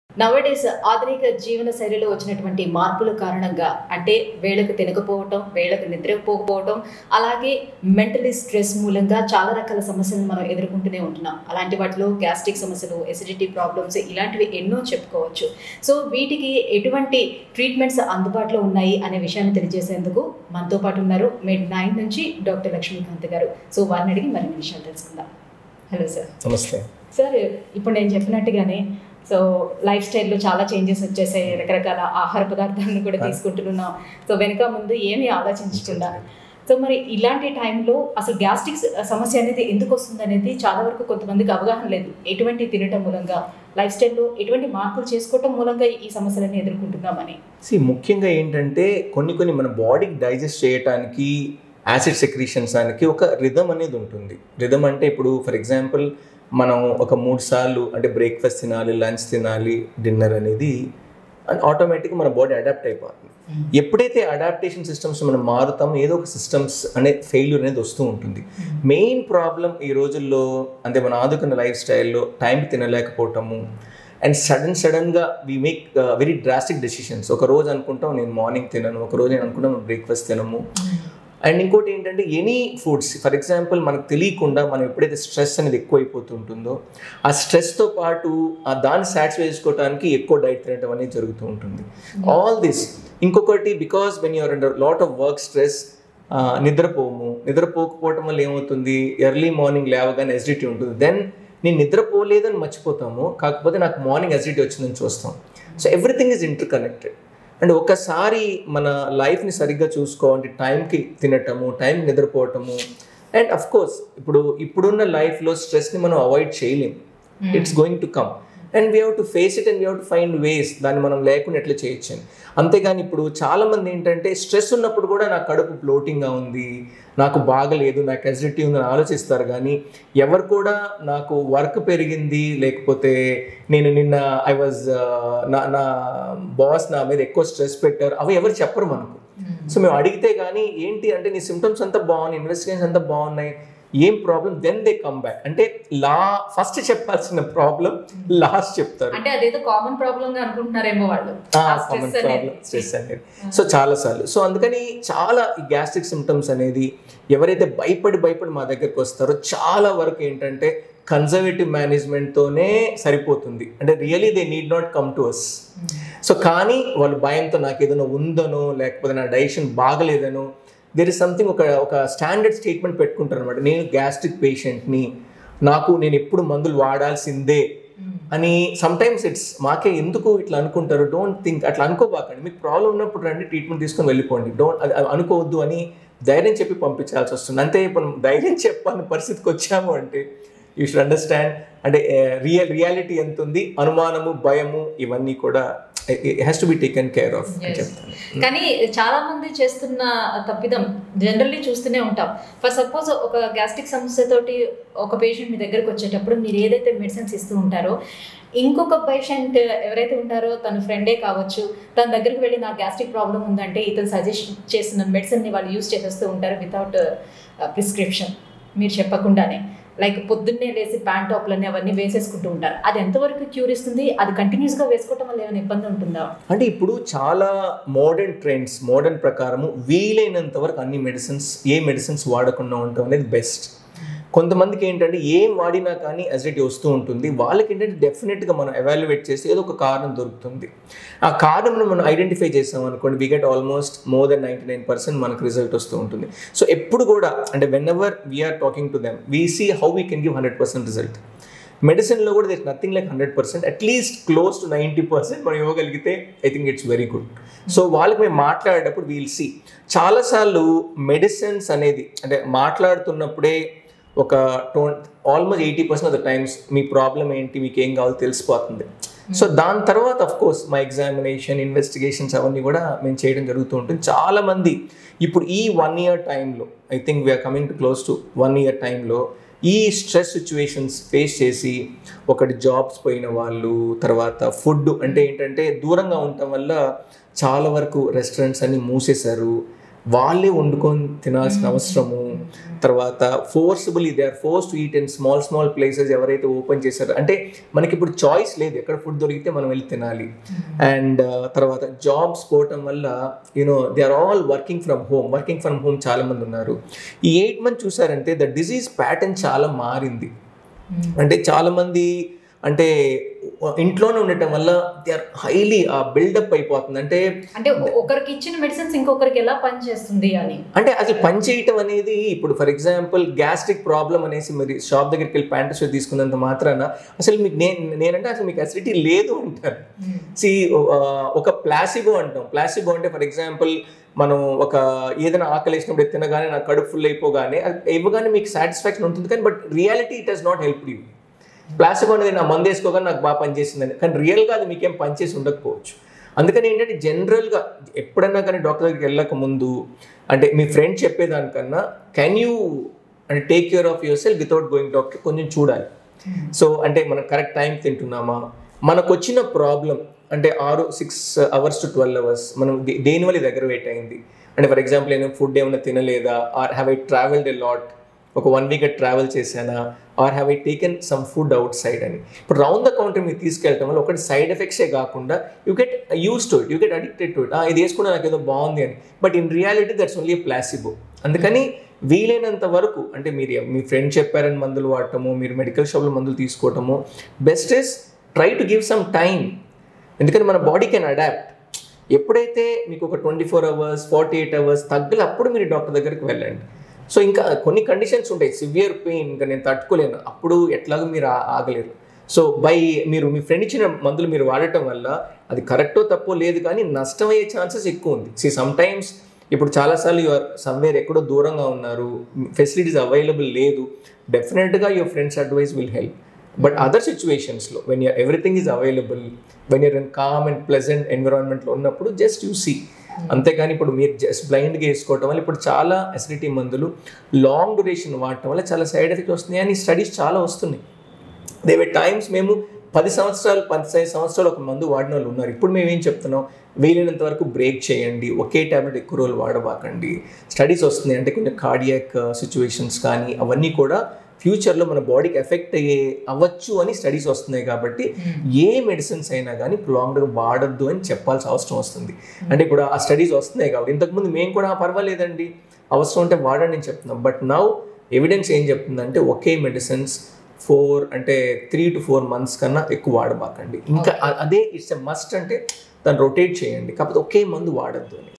నవడేస్ ఆధునిక జీవన శైలిలో వచ్చినటువంటి మార్పుల కారణంగా అంటే వేళకు తినకపోవటం, వేళకు నిద్రపోకపోవటం, అలాగే మెంటలీ స్ట్రెస్ మూలంగా చాలా రకాల సమస్యలను మనం ఎదుర్కొంటూనే ఉంటున్నాం. అలాంటి వాటిలో గ్యాస్ట్రిక్ సమస్యలు, ఎసిడిటీ ప్రాబ్లమ్స్ ఇలాంటివి ఎన్నో చెప్పుకోవచ్చు. సో వీటికి ఎటువంటి ట్రీట్మెంట్స్ అందుబాటులో ఉన్నాయి అనే విషయాన్ని తెలియజేసేందుకు మనతో పాటు ఉన్నారు మెడ్ 9 నుంచి డాక్టర్ లక్ష్మీకాంత్ గారు. సో వారిని అడిగి మరిన్ని విషయాలు తెలుసుకుందాం. Hello sir. నమస్తే సార్. ఇప్పుడు నేను చెప్పినట్టుగానే సో లైఫ్ స్టైల్లో చాలా చేంజెస్ వచ్చేసాయి. రకరకాల ఆహార పదార్థాలను కూడా తీసుకుంటున్నాం. సో వెనక ముందు ఏమీ ఆలోచించకుండా. సో మరి ఇలాంటి టైంలో అసలు గ్యాస్ట్రిక్ సమస్య అనేది ఎందుకు వస్తుంది అనేది చాలా వరకు కొంతమందికి అవగాహన లేదు. ఎటువంటి తినటం మూలంగా, లైఫ్ స్టైల్లో ఎటువంటి మార్పులు చేసుకోవటం మూలంగా ఈ సమస్యలన్నీ ఎదుర్కొంటున్నామని. ముఖ్యంగా ఏంటంటే కొన్ని మన బాడీకి డైజెస్ట్ చేయడానికి, యాసిడ్ సెక్రీషన్స్ దానికి ఒక రిథమ్ అనేది ఉంటుంది. రిథమ్ అంటే ఇప్పుడు ఫర్ ఎగ్జాంపుల్ మనం ఒక 3 సార్లు అంటే బ్రేక్ఫాస్ట్ తినాలి, లంచ్ తినాలి, డిన్నర్ అనేది ఆటోమేటిక్గా మన బాడీ అడాప్ట్ అయిపోతుంది. ఎప్పుడైతే అడాప్టేషన్ సిస్టమ్స్ మనం మారుతామో ఏదో ఒక సిస్టమ్స్ అనే ఫెయిల్యూర్ అనేది వస్తూ ఉంటుంది. మెయిన్ ప్రాబ్లం ఈ రోజుల్లో అంటే మన ఆధునిక లైఫ్ స్టైల్లో టైంకి తినలేకపోవటము అండ్ సడన్గా we make very drastic decisions. ఒక రోజు అనుకుంటాం నేను మార్నింగ్ తినను, ఒక రోజు నేను అనుకుంటాం బ్రేక్ఫాస్ట్ తినము. అండ్ ఇంకోటి ఏంటంటే ఎనీ ఫుడ్స్ ఫర్ ఎగ్జాంపుల్ మనకు తెలియకుండా మనం ఎప్పుడైతే స్ట్రెస్ అనేది ఎక్కువైపోతుంటుందో ఆ స్ట్రెస్తో పాటు దాన్ని సాటిస్ఫై చేసుకోవడానికి ఎక్కువ డైట్ తినడం అనేది జరుగుతూ ఉంటుంది. ఆల్ దిస్ ఇంకొకటి because when you are under lot of work stress నిద్రపోకపోవటం వల్ల ఏమవుతుంది, ఎర్లీ మార్నింగ్ లేవగానే ఎసిడిటీ ఉంటుంది. దెన్ నేను నిద్రపోలేదని మర్చిపోతాము, కాకపోతే నాకు మార్నింగ్ ఎసిడిటీ వచ్చిందని చూస్తాం. So everything is interconnected. And ఒకసారి మన లైఫ్ని సరిగ్గా చూసుకోవాలి, టైంకి తినటము, టైంకి నిద్రపోవటము. అండ్ అఫ్ కోర్స్ ఇప్పుడున్న లైఫ్లో స్ట్రెస్ని మనం అవాయిడ్ చేయలేం. It's going to come and we have to face it and we have to find ways దాన్ని మనం లేకుండా ఎట్లా చేయొచ్చు అని. అంతేగాని ఇప్పుడు చాలామంది ఏంటంటే స్ట్రెస్ ఉన్నప్పుడు కూడా నాకు కడుపు బ్లోటింగ్గా ఉంది, నాకు బాగలేదు, నాకు ఎసిడిటీ ఉందని ఆలోచిస్తారు. కానీ ఎవరు కూడా నాకు వర్క్ పెరిగింది, లేకపోతే నేను నిన్న నా బాస్ నా మీద ఎక్కువ స్ట్రెస్ పెట్టారు, అవి ఎవరు చెప్పరు మనకు. సో మేము అడిగితే కానీ ఏంటి అంటే నీ సిమ్టమ్స్ అంతా బాగున్నాయి, ఇన్వెస్టిగేషన్స్ అంతా బాగున్నాయి, ఏం problem, then they come back అంటే ఫస్ట్ చెప్పాల్సిన ప్రాబ్లం లాస్ట్ చెప్తారు. అంటే అదేదో కామన్ ప్రాబ్లం గా అనుకుంటున్నారేమో వాళ్ళు. కామన్ ప్రాబ్లం స్ట్రెస్ అనేది. సో చాలాసార్లు సో అందుకని చాలా ఈ గ్యాస్ట్రిక్ సిమ్టమ్స్ అనేది ఎవరైతే భయపడి మా దగ్గరికి వస్తారో చాలా వరకు ఏంటంటే కన్జర్వేటివ్ మేనేజ్మెంట్తోనే సరిపోతుంది. అంటే really they need not come to us. So కానీ వాళ్ళు భయంతో నాకు ఏదైనా ఉందనో లేకపోతే నా డైజెషన్ బాగలేదనో దేర్ ఇస్ సంథింగ్ ఒక స్టాండర్డ్ స్టేట్మెంట్ పెట్టుకుంటారు అనమాట. నేను గ్యాస్ట్రిక్ పేషెంట్ని, నేను ఎప్పుడు మందులు వాడాల్సిందే అని. సమ్టైమ్స్ మాకే ఎందుకు ఇట్లా అనుకుంటారు. డోంట్ థింక్ అట్లా అనుకోబాకండి. మీకు ప్రాబ్లం ఉన్నప్పుడు రండి, ట్రీట్మెంట్ తీసుకొని వెళ్ళిపోండి. అనుకోవద్దు అని ధైర్యం చెప్పి పంపించాల్సి వస్తుంది. అంతే ఇప్పుడు ధైర్యం చెప్పని పరిస్థితికి వచ్చాము అంటే యూ షుడ్ అండర్స్టాండ్ అంటే రియాలిటీ ఎంత ఉంది, అనుమానము, భయము ఇవన్నీ కూడా has to be taken care of. కానీ చాలా మంది చేస్తున్న తప్పిదం జనరల్లీ చూస్తూనే ఉంటాం. ఫర్ సపోజ్ ఒక గ్యాస్ట్రిక్ సమస్యతోటి ఒక పేషెంట్ మీ దగ్గరకు వచ్చేటప్పుడు మీరు ఏదైతే మెడిసిన్స్ ఇస్తూ ఉంటారో, ఇంకొక పేషెంట్ ఎవరైతే ఉంటారో తన ఫ్రెండే కావచ్చు, తన దగ్గరికి వెళ్ళి నాకు గ్యాస్ట్రిక్ ప్రాబ్లం ఉందంటే ఇతను సజెస్ట్ చేసిన మెడిసిన్ని వాళ్ళు యూజ్ చేసేస్తూ ఉంటారు వితౌట్ ప్రిస్క్రిప్షన్, మీరు చెప్పకుండానే. లైక్ పొద్దున్నే లేసి ప్యాంట్ టాప్లన్నీ అవన్నీ వేసేసుకుంటూ ఉంటారు. అది ఎంతవరకు క్యూర్ ఇస్తుంది? అది కంటిన్యూస్గా వేసుకోవటం వల్ల ఏమైనా ఇబ్బంది ఉంటుందా? అంటే ఇప్పుడు చాలా మోడర్న్ ప్రకారము వీలైనంత వరకు అన్ని మెడిసిన్స్ వాడకుండా ఉండటం అనేది బెస్ట్. కొంతమందికి ఏంటంటే ఏం వాడినా కానీ అసిడిటీ వస్తూ ఉంటుంది. వాళ్ళకి ఏంటంటే డెఫినెట్గా మనం ఎవాల్యుయేట్ చేసి ఏదో ఒక కారణం దొరుకుతుంది. ఆ కారణంను మనం ఐడెంటిఫై చేసాం అనుకోండి, we get almost more than 99% మనకు రిజల్ట్ వస్తూ ఉంటుంది. సో ఎప్పుడు కూడా అంటే whenever we are talking to them we see how we can give 100% result. మెడిసిన్లో కూడా this nothing like 100%, at least close to 90% మనం ఇవ్వగలిగితే I think it's very good. So వాళ్ళకి మేము మాట్లాడేటప్పుడు వీల్ సీ చాలాసార్లు మెడిసిన్స్ అనేది అంటే మాట్లాడుతున్నప్పుడే ఒక ఆల్మోస్ట్ 80% ఆఫ్ ద టైమ్స్ మీ ప్రాబ్లం ఏంటి, మీకు ఏం కావాలో తెలిసిపోతుంది. సో దాని తర్వాత అఫ్ కోర్స్ మా ఎగ్జామినేషన్, ఇన్వెస్టిగేషన్స్ అవన్నీ కూడా మేము చేయడం జరుగుతూ ఉంటుంది. చాలామంది ఇప్పుడు ఈ 1 year టైంలో I think we are coming to close to 1 year టైంలో ఈ స్ట్రెస్ సిచ్యువేషన్స్ ఫేస్ చేసి ఒకటి జాబ్స్ పోయిన వాళ్ళు, తర్వాత ఫుడ్ అంటే ఏంటంటే దూరంగా ఉండటం వల్ల చాలా వరకు రెస్టారెంట్స్ అన్నీ మూసేశారు. వాళ్ళే వండుకొని తినాల్సిన అవసరము, తర్వాత forcibly they are force to eat in small places ఎవరైతే ఓపెన్ చేశారో, అంటే మనకి ఇప్పుడు చాయిస్ లేదు, ఎక్కడ ఫుడ్ దొరికితే మనం వెళ్ళి తినాలి. అండ్ తర్వాత జాబ్స్ పోవటం వల్ల they are all working from home చాలా మంది ఉన్నారు. ఈ 8 months చూసారంటే ద డిజీజ్ ప్యాటర్న్ చాలా మారింది. అంటే చాలా మంది అంటే ఇంట్లోనే ఉండటం వల్ల దే ఆర్ హైలీ బిల్డప్ అయిపోతుంది. అంటే ఒకరికి ఇచ్చిన మెడిసిన్స్ ఇంకొకరికి ఎలా పనిచేస్తుంది అని, అంటే అసలు పని చేయటం అనేది, ఇప్పుడు ఫర్ ఎగ్జాంపుల్ గ్యాస్ట్రిక్ ప్రాబ్లం అనేసి మరి షాప్ దగ్గరికి వెళ్ళి ప్యాంటోసిడ్ తీసుకున్నంత మాత్రాన అసలు మీకు నేనంటే అసలు మీకు అసిడిటీ లేదు అంటారు. ఒక ప్లాసిబో అంటాం. ప్లాసిబో అంటే ఫర్ ఎగ్జాంపుల్ మనం ఒక ఏదైనా ఆకలి వేసినప్పుడు తినగానే నాకు కడుపు ఫుల్ అయిపోగానే అది ఇవ్వగానే మీకు సాటిస్ఫాక్షన్ ఉంటుంది, కానీ but reality it has not help you. Placebo అనేది నా మందు వేసుకోగానే నాకు బాగా పనిచేసిందని, కానీ రియల్గా అది మీకేం పనిచేసి ఉండకపోవచ్చు. అందుకని ఏంటంటే జనరల్గా ఎప్పుడన్నా కానీ డాక్టర్ దగ్గరికి వెళ్ళక ముందు అంటే మీ ఫ్రెండ్ చెప్పేదానికన్నా కెన్ యూ అంటే take care of yourself without going doctor కొంచెం చూడాలి. సో అంటే మనం కరెక్ట్ టైం తింటున్నామా, మనకు వచ్చిన ప్రాబ్లం అంటే 6 hours to 12 hours మనం దేనివల్ల దగ్గర వెయిట్ అయింది అంటే ఫర్ ఎగ్జాంపుల్ నేను ఫుడ్ ఏమైనా తినలేదా, or have I travelled a lot, ఒక 1 week ట్రావెల్ చేశానా, or have I taken some food outside అని. ఇప్పుడు రౌండ్ ద కౌంటర్ మీరు తీసుకెళ్ళటం వల్ల ఒకటి సైడ్ ఎఫెక్ట్సే కాకుండా you get used to it, you get addicted to it. ఇది వేసుకున్నా నాకు ఏదో బాగుంది అని, but in reality that's only placebo. అందుకని వీలైనంత వరకు అంటే మీరు మీ ఫ్రెండ్ చెప్పారని మందులు వాడటము, మీరు మెడికల్ షాప్లో మందులు తీసుకోవటము, best is try to give some time. ఎందుకంటే మన బాడీ కెన్ అడాప్ట్. ఎప్పుడైతే మీకు ఒక 24 hours 48 hours తగ్గలు అప్పుడు మీరు డాక్టర్ దగ్గరికి వెళ్ళండి. సో ఇంకా కొన్ని కండిషన్స్ ఉంటాయి, సివియర్ పెయిన్ ఇంకా నేను తట్టుకోలేను, అప్పుడు ఎట్లాగో మీరు ఆగలేరు. సో మీరు మీ ఫ్రెండ్ ఇచ్చిన మందులు మీరు వాడటం వల్ల అది కరెక్టో తప్పో లేదు, కానీ నష్టం అయ్యే ఛాన్సెస్ ఎక్కువ ఉంది. సమ్ టైమ్స్ ఇప్పుడు చాలాసార్లు యువర్ సమ్వేర్ ఎక్కడో దూరంగా ఉన్నారు, ఫెసిలిటీస్ అవైలబుల్ లేదు, డెఫినెట్గా your friends advice will help. But other సిచ్యువేషన్స్లో when everything is available, when you're in calm and pleasant ఎన్విరాన్మెంట్లో ఉన్నప్పుడు జస్ట్ యూ సీ. అంతేగాని ఇప్పుడు మీరు జస్ట్ బ్లైండ్గా వేసుకోవటం వల్ల ఇప్పుడు చాలా అసిడిటీ మందులు లాంగ్ డ్యూరేషన్ వాడటం వల్ల చాలా సైడ్ ఎఫెక్ట్స్ వస్తున్నాయి అని స్టడీస్ చాలా వస్తున్నాయి. దేవే టైమ్స్ మేము 15 సంవత్సరాలు ఒక మందు వాడిన వాళ్ళు ఉన్నారు. ఇప్పుడు మేము ఏం చెప్తున్నాం, వీలైనంత వరకు బ్రేక్ చేయండి, ఒకే ట్యాబ్లెట్ ఎక్కువ రోజులు వాడబాకండి. స్టడీస్ వస్తున్నాయి అంటే కొంచెం కార్డియాక్ సిచ్యువేషన్స్ కానీ అవన్నీ కూడా ఫ్యూచర్లో మన బాడీకి ఎఫెక్ట్ అవ్వచ్చు అని స్టడీస్ వస్తున్నాయి. కాబట్టి ఏ మెడిసిన్స్ అయినా కానీ ప్రొలాంగ్డ్గా వాడద్దు అని చెప్పాల్సిన అవసరం వస్తుంది. అంటే ఇప్పుడు ఆ స్టడీస్ వస్తున్నాయి కాబట్టి ఇంతకుముందు మేము కూడా పర్వాలేదండి అవసరం ఉంటే వాడండి అని చెప్తున్నాం. బట్ నౌ ఎవిడెన్స్ ఏం చెప్తుందంటే ఒకే మెడిసిన్స్ 3 to 4 months కన్నా ఎక్కువ వాడబాకండి. ఇంకా అదే ఇట్స్ ఎ మస్ట్, అంటే దాన్ని రొటేట్ చేయండి, కాకపోతే ఒకే మందు వాడద్దు అని.